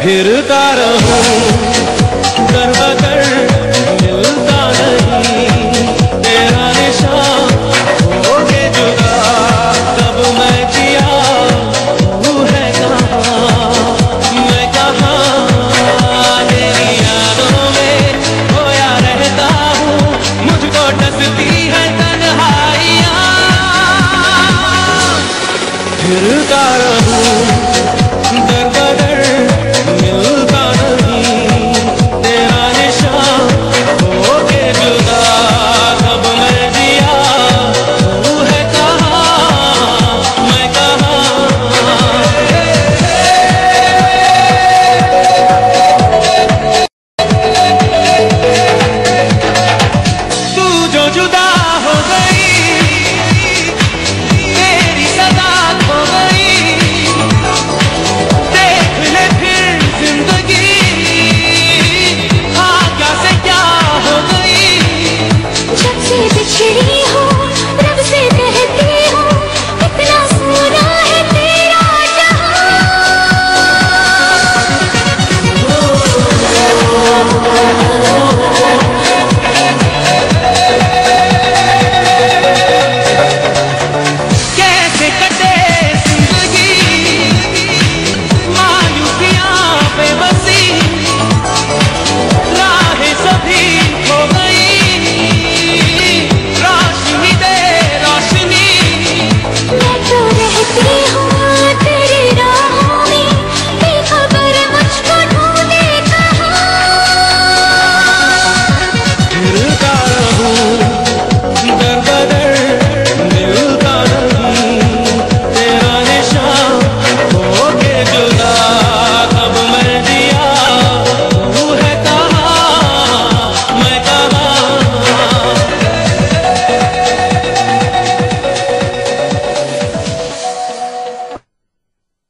फिरता रहूं दर बदर मिलता नहीं तेरा निशान हो के जुदा तब मैं जिया तू है कहाँ मैं कहाँ तेरी यादों में खोया रहता हूँ मुझको डसती है तन्हाइयाँ फिरता रहूं